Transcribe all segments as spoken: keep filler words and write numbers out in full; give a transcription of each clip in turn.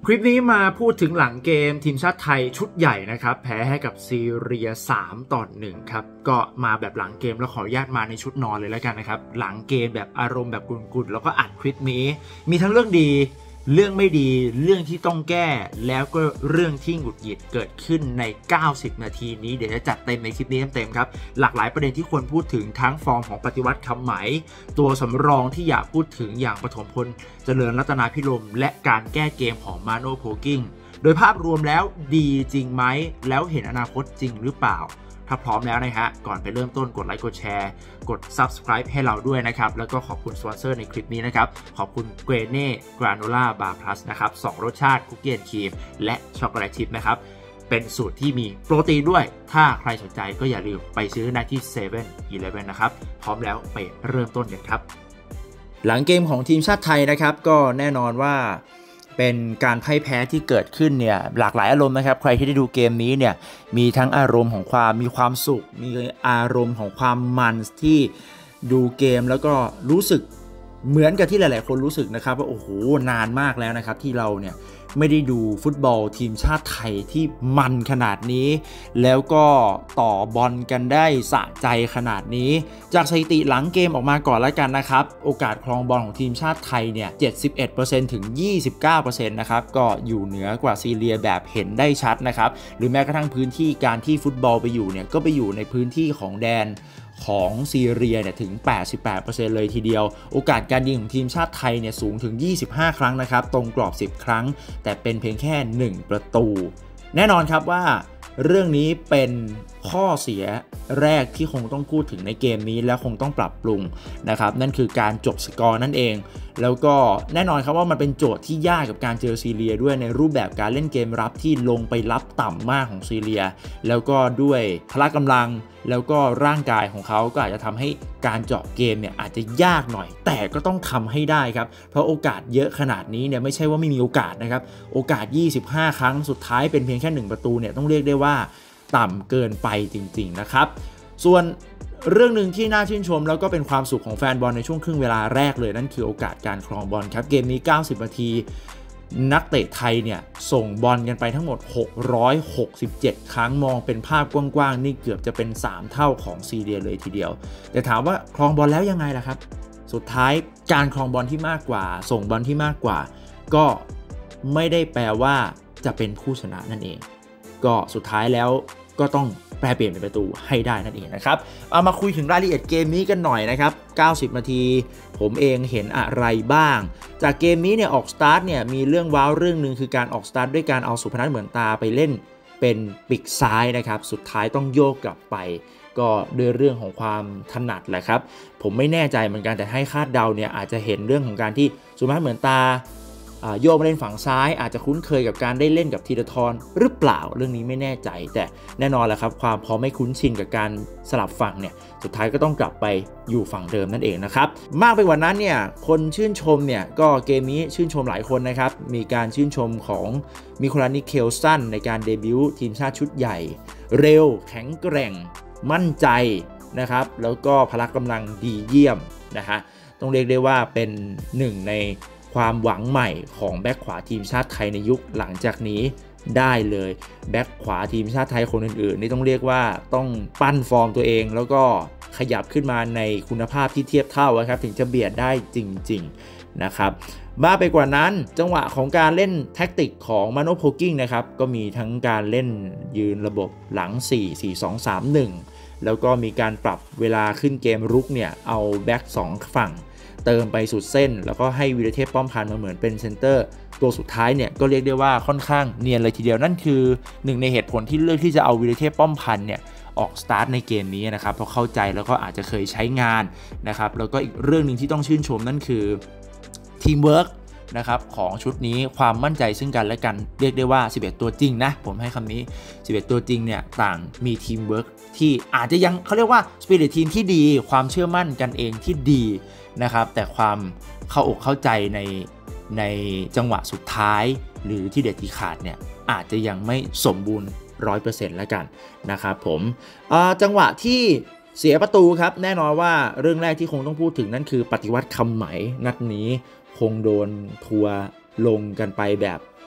คลิปนี้มาพูดถึงหลังเกมทีมชาติไทยชุดใหญ่นะครับแพ้ให้กับซีเรียสามต่อหนึ่งครับก็มาแบบหลังเกมแล้วขออนุญาตมาในชุดนอนเลยแล้วกันนะครับหลังเกมแบบอารมณ์แบบกุนๆแล้วก็อัดคลิปนี้มีทั้งเรื่องดีเรื่องไม่ดีเรื่องที่ต้องแก้แล้วก็เรื่องที่หงุดหงิดเกิดขึ้นในเก้าสิบนาทีนี้เดี๋ยวจะจัดเต็มในคลิปนี้เต็มๆครับหลากหลายประเด็นที่ควรพูดถึงทั้งฟอร์มของปฏิวัติคำไหมตัวสำรองที่อยากพูดถึงอย่างปฐมพลเจริญรัตนาพิรมและการแก้เกมของมาโน่โพกิ้งโดยภาพรวมแล้วดีจริงไหมแล้วเห็นอนาคตจริงหรือเปล่าถ้าพร้อมแล้วนะฮะก่อนไปเริ่มต้นกดไลค์กดแชร์กด Subscribe ให้เราด้วยนะครับแล้วก็ขอบคุณสปอนเซอร์ในคลิปนี้นะครับขอบคุณเกรเน่กราโนล่าบาร์พลัสนะครับสองรสชาติคุกกี้แอนด์ครีมและช็อกโกแลตชิพนะครับเป็นสูตรที่มีโปรตีนด้วยถ้าใครสนใจก็อย่าลืมไปซื้อได้ที่เซเว่นอีเลฟเว่นนะครับพร้อมแล้วไปเริ่มต้นกันครับหลังเกมของทีมชาติไทยนะครับก็แน่นอนว่าเป็นการพ่ายแพ้ที่เกิดขึ้นเนี่ยหลากหลายอารมณ์นะครับใครที่ได้ดูเกมนี้เนี่ยมีทั้งอารมณ์ของความมีความสุขมีอารมณ์ของความมันที่ดูเกมแล้วก็รู้สึกเหมือนกับที่หลายๆคนรู้สึกนะครับว่าโอ้โหนานมากแล้วนะครับที่เราเนี่ยไม่ได้ดูฟุตบอลทีมชาติไทยที่มันขนาดนี้แล้วก็ต่อบอลกันได้สะใจขนาดนี้จากสถิติหลังเกมออกมาก่อนแล้วกันนะครับโอกาสครองบอลของทีมชาติไทยเนี่ย เจ็ดสิบเอ็ดเปอร์เซ็นต์ ถึง ยี่สิบเก้าเปอร์เซ็นต์ นะครับก็อยู่เหนือกว่าซีเรียแบบเห็นได้ชัดนะครับหรือแม้กระทั่งพื้นที่การที่ฟุตบอลไปอยู่เนี่ยก็ไปอยู่ในพื้นที่ของแดนของซีเรียเนี่ยถึง แปดสิบแปดเปอร์เซ็นต์ เลยทีเดียวโอกาสการยิงของทีมชาติไทยเนี่ยสูงถึงยี่สิบห้าครั้งนะครับตรงกรอบสิบครั้งแต่เป็นเพียงแค่หนึ่งประตูแน่นอนครับว่าเรื่องนี้เป็นข้อเสียแรกที่คงต้องพูดถึงในเกมนี้และคงต้องปรับปรุงนะครับนั่นคือการจบสกอร์นั่นเองแล้วก็แน่นอนครับว่ามันเป็นโจทย์ที่ยากกับการเจอซีเรียด้วยในรูปแบบการเล่นเกมรับที่ลงไปรับต่ำมากของซีเรียแล้วก็ด้วยพละกำลังแล้วก็ร่างกายของเขาก็อาจจะทำให้การเจาะเกมเนี่ยอาจจะยากหน่อยแต่ก็ต้องทำให้ได้ครับเพราะโอกาสเยอะขนาดนี้เนี่ยไม่ใช่ว่าไม่มีโอกาสนะครับโอกาสยี่สิบห้าครั้งสุดท้ายเป็นเพียงแค่หนึ่งประตูเนี่ยต้องเรียกได้ว่าต่ำเกินไปจริงๆนะครับส่วนเรื่องหนึ่งที่น่าชื่นชมแล้วก็เป็นความสุขของแฟนบอลในช่วงครึ่งเวลาแรกเลยนั่นคือโอกาสการครองบอลครับเกมนี้เก้าสิบนาทีนักเตะไทยเนี่ยส่งบอลกันไปทั้งหมดหกร้อยหกสิบเจ็ดครั้งมองเป็นภาพกว้างๆนี่เกือบจะเป็นสามเท่าของซีเรียเลยทีเดียวแต่ถามว่าครองบอลแล้วยังไงล่ะครับสุดท้ายการครองบอลที่มากกว่าส่งบอลที่มากกว่าก็ไม่ได้แปลว่าจะเป็นผู้ชนะนั่นเองก็สุดท้ายแล้วก็ต้องแปลเปลี่ยนเป็นประตูให้ได้นั่นเองนะครับเอามาคุยถึงรายละเอียดเกมนี้กันหน่อยนะครับเก้าสิบนาทีผมเองเห็นอะไรบ้างจากเกมนี้เนี่ยออกสตาร์ทเนี่ยมีเรื่องว้าวเรื่องนึงคือการออกสตาร์ทด้วยการเอาสุพนัทเหมือนตาไปเล่นเป็นปีกซ้ายนะครับสุดท้ายต้องโยกกลับไปก็ด้วยเรื่องของความถนัดแหละครับผมไม่แน่ใจเหมือนกันแต่ให้คาดเดาเนี่ยอาจจะเห็นเรื่องของการที่สุพนัทเหมือนตาโยกมาเล่นฝั่งซ้ายอาจจะคุ้นเคยกับการได้เล่นกับธีรทรหรือเปล่าเรื่องนี้ไม่แน่ใจแต่แน่นอนแหละครับความพอไม่คุ้นชินกับการสลับฝั่งเนี่ยสุดท้ายก็ต้องกลับไปอยู่ฝั่งเดิมนั่นเองนะครับมากไปกว่านั้นเนี่ยคนชื่นชมเนี่ยก็เกมนี้ชื่นชมหลายคนนะครับมีการชื่นชมของมิโคลานิเคลสันในการเดบิวต์ทีมชาติชุดใหญ่เร็วแข็งแกร่งมั่นใจนะครับแล้วก็พละกำลังดีเยี่ยมนะฮะต้องเรียกได้ว่าเป็นหนึ่งในความหวังใหม่ของแบ็คขวาทีมชาติไทยในยุคหลังจากนี้ได้เลยแบ็คขวาทีมชาติไทยคนอื่นๆนี่ต้องเรียกว่าต้องปั้นฟอร์มตัวเองแล้วก็ขยับขึ้นมาในคุณภาพที่เทียบเท่าครับถึงจะเบียดได้จริงๆนะครับมากไปกว่านั้นจังหวะของการเล่นแท็กติกของมาโน่โพกิ้งนะครับก็มีทั้งการเล่นยืนระบบหลังสี่ สี่ สอง สาม หนึ่งแล้วก็มีการปรับเวลาขึ้นเกมรุกเนี่ยเอาแบ็คสองฝั่งเติมไปสุดเส้นแล้วก็ให้วีรเทพป้อมพันธ์มาเหมือนเป็นเซนเตอร์ตัวสุดท้ายเนี่ยก็เรียกได้ว่าค่อนข้างเนียนเลยทีเดียวนั่นคือหนึ่งในเหตุผลที่เลือกที่จะเอาวีรเทพป้อมพันธ์เนี่ยออกสตาร์ทในเกมนี้นะครับเพราะเข้าใจแล้วก็อาจจะเคยใช้งานนะครับแล้วก็อีกเรื่องนึงที่ต้องชื่นชมนั่นคือทีมเวิร์กนะครับของชุดนี้ความมั่นใจซึ่งกันและกันเรียกได้ว่าสิบเอ็ดตัวจริงนะผมให้คำนี้สิบเอ็ดตัวจริงเนี่ยต่างมีทีมเวิร์กที่อาจจะยังเขาเรียกว่าสปิริตทีมที่ดีความเชื่อมั่นกันเองที่ดีนะครับแต่ความเข้าอกเข้าใจในในจังหวะสุดท้ายหรือที่เด็ดที่ขาดเนี่ยอาจจะยังไม่สมบูรณ์ ร้อยเปอร์เซ็นต์ แล้วกันนะครับผมจังหวะที่เสียประตูครับแน่นอนว่าเรื่องแรกที่คงต้องพูดถึงนั่นคือปฏิวัติคำไหมนัดนี้คงโดนทัวร์ลงกันไปแบบ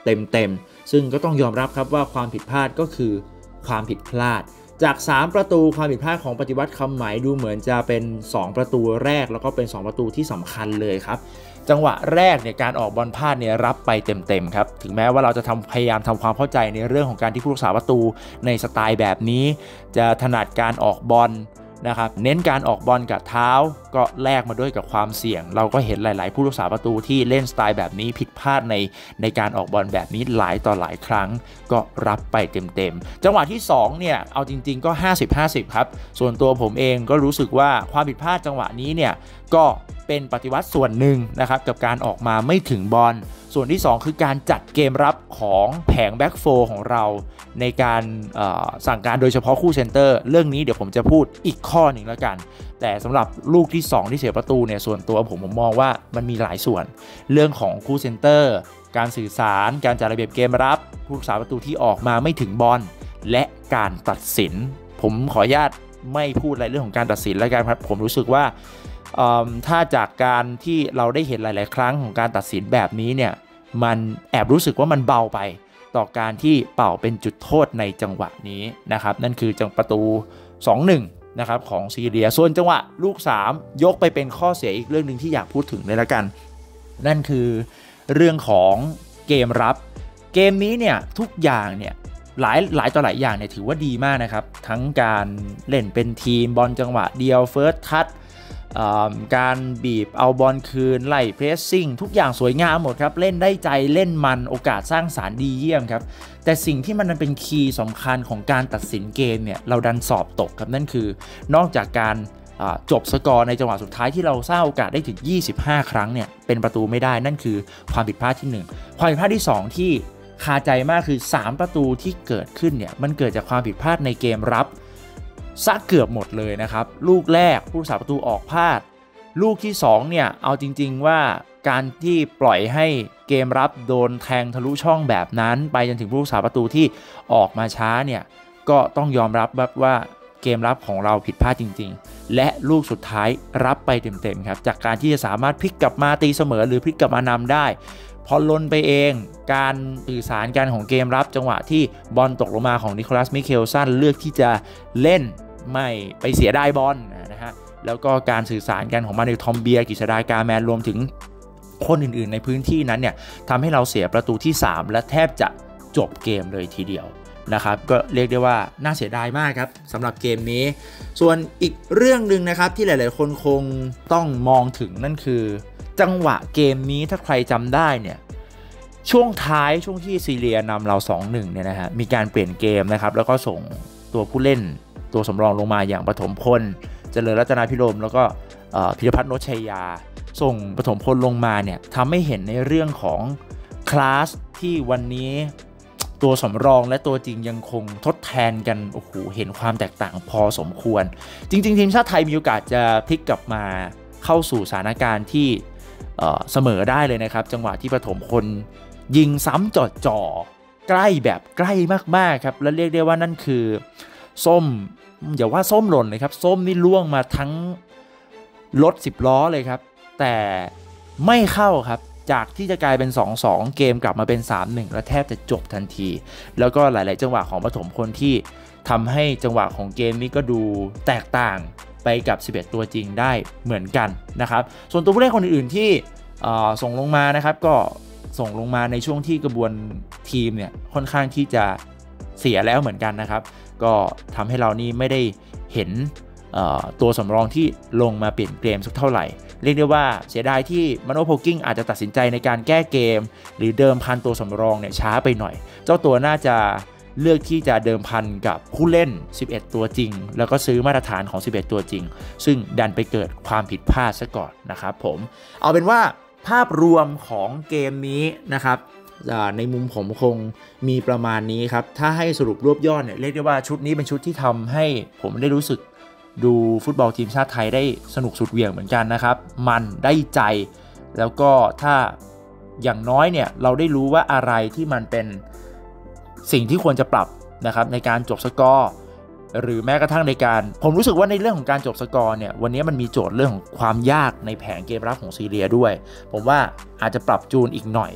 เต็มๆซึ่งก็ต้องยอมรับครับว่าความผิดพลาดก็คือความผิดพลาดจากสามประตูความผิดพลาดของปฏิวัติคำไหมดูเหมือนจะเป็นสองประตูแรกแล้วก็เป็นสองประตูที่สำคัญเลยครับจังหวะแรกเนี่ยการออกบอลพลาดเนี่ยรับไปเต็มๆครับถึงแม้ว่าเราจะทำพยายามทำความเข้าใจในเรื่องของการที่ผู้รักษาประตูในสไตล์แบบนี้จะถนัดการออกบอลนะครับเน้นการออกบอลกับเท้าก็แลกมาด้วยกับความเสี่ยงเราก็เห็นหลายๆผู้รักษาประตูที่เล่นสไตล์แบบนี้ผิดพลาดในในการออกบอลแบบนี้หลายต่อหลายครั้งก็รับไปเต็มๆจังหวะที่สองเนี่ยเอาจริงๆก็ ห้าสิบห้าสิบ ครับส่วนตัวผมเองก็รู้สึกว่าความผิดพลาดจังหวะนี้เนี่ยก็เป็นปฏิวัติส่วนหนึ่งนะครับกับการออกมาไม่ถึงบอลส่วนที่สองคือการจัดเกมรับของแผงแบ็กโฟร์ของเราในการสั่งการโดยเฉพาะคู่เซนเตอร์เรื่องนี้เดี๋ยวผมจะพูดอีกข้อหนึ่งแล้วกันแต่สำหรับลูกที่สองที่เสียประตูเนี่ยส่วนตัวผมผมมองว่ามันมีหลายส่วนเรื่องของคู่เซนเตอร์การสื่อสารการจัดระเบียบเกมรับผู้รักษาประตูที่ออกมาไม่ถึงบอลและการตัดสินผมขออนุญาตไม่พูดอะไรเรื่องของการตัดสินแล้วกันครับผมรู้สึกว่าถ้าจากการที่เราได้เห็นหลายๆครั้งของการตัดสินแบบนี้เนี่ยมันแอบรู้สึกว่ามันเบาไปต่อการที่เป่าเป็นจุดโทษในจังหวะนี้นะครับนั่นคือจังประตู สองหนึ่ง นะครับของซีเรียส่วนจังหวะลูกสามยกไปเป็นข้อเสียอีกเรื่องนึงที่อยากพูดถึงเลยละกันนั่นคือเรื่องของเกมรับเกมนี้เนี่ยทุกอย่างเนี่ยหลายหลายต่อหลายอย่างเนี่ยถือว่าดีมากนะครับทั้งการเล่นเป็นทีมบอลจังหวะเดียวเฟิร์สทัชการบีบเอาบอลคืนไล่เพรสซิ่งทุกอย่างสวยงามหมดครับเล่นได้ใจเล่นมันโอกาสสร้างสรรค์ดีเยี่ยมครับแต่สิ่งที่มันเป็นคีย์สำคัญของการตัดสินเกมเนี่ยเราดันสอบตกครับนั่นคือนอกจากการจบสกอร์ในจังหวะสุดท้ายที่เราสร้างโอกาสได้ถึงยี่สิบห้าครั้งเนี่ยเป็นประตูไม่ได้นั่นคือความผิดพลาดที่หนึ่งความผิดพลาดที่สองที่คาใจมากคือสามประตูที่เกิดขึ้นเนี่ยมันเกิดจากความผิดพลาดในเกมรับซะเกือบหมดเลยนะครับลูกแรกผู้รักษาประตูออกพลาดลูกที่สองเนี่ยเอาจริงๆว่าการที่ปล่อยให้เกมรับโดนแทงทะลุช่องแบบนั้นไปจนถึงผู้รักษาประตูที่ออกมาช้าเนี่ยก็ต้องยอมรับแบบว่าเกมรับของเราผิดพลาดจริงๆและลูกสุดท้ายรับไปเต็มๆครับจากการที่จะสามารถพลิกกลับมาตีเสมอหรือพลิกกลับมานำได้พอล้นไปเองการสื่อสารกันของเกมรับจังหวะที่บอลตกลงมาของนิโคลัสมิเคลสันเลือกที่จะเล่นไม่ไปเสียได้บอลนะฮะแล้วก็การสื่อสารกันของมานูเอล ทอมเบียร์กฤษฎากาแมนรวมถึงคนอื่นๆในพื้นที่นั้นเนี่ยทำให้เราเสียประตูที่สามและแทบจะจบเกมเลยทีเดียวนะครับก็เรียกได้ว่าน่าเสียดายมากครับสำหรับเกมนี้ส่วนอีกเรื่องหนึ่งนะครับที่หลายๆคนคงต้องมองถึงนั่นคือจังหวะเกมนี้ถ้าใครจำได้เนี่ยช่วงท้ายช่วงที่ซีเรียนำเรา สองหนึ่ง เนี่ยนะฮะมีการเปลี่ยนเกมนะครับแล้วก็ส่งตัวผู้เล่นตัวสำรองลงมาอย่างปฐมพลเจริญรัตนาภิรมย์แล้วก็พิรพัฒน์ โนชชัยยาส่งปฐมพลลงมาเนี่ยทำให้เห็นในเรื่องของคลาสที่วันนี้ตัวสำรองและตัวจริงยังคงทดแทนกันโอ้โหเห็นความแตกต่างพอสมควรจริงๆทีมชาติไทยมีโอกาสจะพลิกกลับมาเข้าสู่สถานการณ์ที่เสมอได้เลยนะครับจังหวะที่ปฐมพลยิงซ้ำจ่อๆใกล้แบบใกล้มากๆครับและเรียกได้ว่านั่นคือส้มอย่าว่าส้มหล่นเลยครับส้มนี่ล่วงมาทั้งรถสิบล้อเลยครับแต่ไม่เข้าครับจากที่จะกลายเป็น สองสอง เกมกลับมาเป็น สามหนึ่ง และแทบจะจบทันทีแล้วก็หลายๆจังหวะของปฐมพลที่ทำให้จังหวะของเกมนี้ก็ดูแตกต่างไปกับสิบเอ็ดตัวจริงได้เหมือนกันนะครับส่วนตัวผู้เล่นคนอื่นๆที่ส่งลงมานะครับก็ส่งลงมาในช่วงที่กระบวนทีมเนี่ยค่อนข้างที่จะเสียแล้วเหมือนกันนะครับก็ทำให้เรานี่ไม่ได้เห็นตัวสำรองที่ลงมาเปลี่ยนเกมสักเท่าไหร่เรียกได้ว่าเสียดายที่มาโนโพกิ้งอาจจะตัดสินใจในการแก้เกมหรือเดิมพันตัวสำรองเนี่ยช้าไปหน่อยเจ้าตัวน่าจะเลือกที่จะเดิมพันกับผู้เล่นสิบเอ็ดตัวจริงแล้วก็ซื้อมาตรฐานของสิบเอ็ดตัวจริงซึ่งดันไปเกิดความผิดพลาดซะก่อนนะครับผมเอาเป็นว่าภาพรวมของเกมนี้นะครับในมุมผมคงมีประมาณนี้ครับถ้าให้สรุปรวบยอดเนี่ยเรียกได้ว่าชุดนี้เป็นชุดที่ทำให้ผมได้รู้สึกดูฟุตบอลทีมชาติไทยได้สนุกสุดเหวี่ยงเหมือนกันนะครับมันได้ใจแล้วก็ถ้าอย่างน้อยเนี่ยเราได้รู้ว่าอะไรที่มันเป็นสิ่งที่ควรจะปรับนะครับในการจบสกอร์หรือแม้กระทั่งในการผมรู้สึกว่าในเรื่องของการจบสกอร์เนี่ยวันนี้มันมีโจทย์เรื่องของความยากในแผนเกมรับของซีเรียด้วยผมว่าอาจจะปรับจูนอีกหน่อย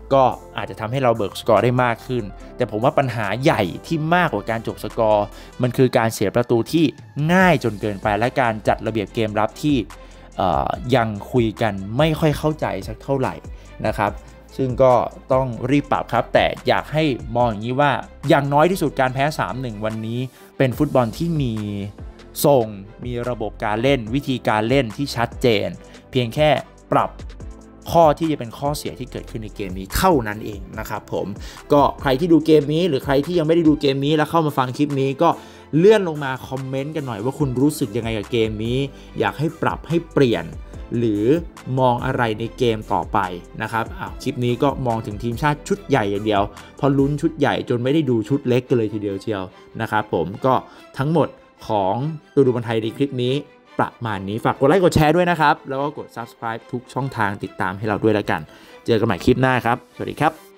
ก็อาจจะทำให้เราเบิกสกอร์ได้มากขึ้นแต่ผมว่าปัญหาใหญ่ที่มากกว่าการจบสกอร์มันคือการเสียประตูที่ง่ายจนเกินไปและการจัดระเบียบเกมรับที่ยังคุยกันไม่ค่อยเข้าใจสักเท่าไหร่นะครับซึ่งก็ต้องรีบปรับครับแต่อยากให้มองอย่างนี้ว่าอย่างน้อยที่สุดการแพ้ สามหนึ่ง วันนี้เป็นฟุตบอลที่มีทรงมีระบบการเล่นวิธีการเล่นที่ชัดเจนเพียงแค่ปรับข้อที่จะเป็นข้อเสียที่เกิดขึ้นในเกมนี้เท่านั้นเองนะครับผมก็ใครที่ดูเกมนี้หรือใครที่ยังไม่ได้ดูเกมนี้แล้วเข้ามาฟังคลิปนี้ก็เลื่อนลงมาคอมเมนต์กันหน่อยว่าคุณรู้สึกยังไงกับเกมนี้อยากให้ปรับให้เปลี่ยนหรือมองอะไรในเกมต่อไปนะครับอ้าวคลิปนี้ก็มองถึงทีมชาติชุดใหญ่อย่างเดียวพอลุ้นชุดใหญ่จนไม่ได้ดูชุดเล็กกันเลยทีเดียวเชียวนะครับผมก็ทั้งหมดของตูดูบอลไทยในคลิปนี้ประมาณนี้ฝากกดไลค์กดแชร์ด้วยนะครับแล้วก็กด ซับสไครบ์ ทุกช่องทางติดตามให้เราด้วยแล้วกันเจอกันใหม่คลิปหน้าครับสวัสดีครับ